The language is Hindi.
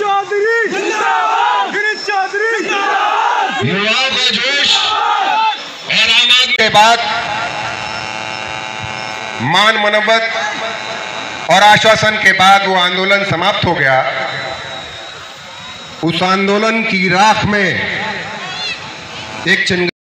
चौधरी गिरीश चौधरी युवाओं का जोश और आम आदमी के बाद मान मनोबत और आश्वासन के बाद वो आंदोलन समाप्त हो गया। उस आंदोलन की राख में एक